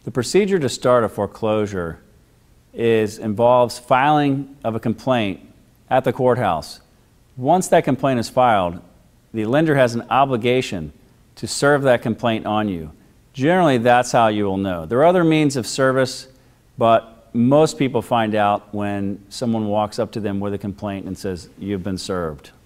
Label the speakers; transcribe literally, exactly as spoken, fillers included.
Speaker 1: The procedure to start a foreclosure is, involves filing of a complaint at the courthouse. Once that complaint is filed, the lender has an obligation to serve that complaint on you. Generally, that's how you will know. There are other means of service, but most people find out when someone walks up to them with a complaint and says, "You've been served."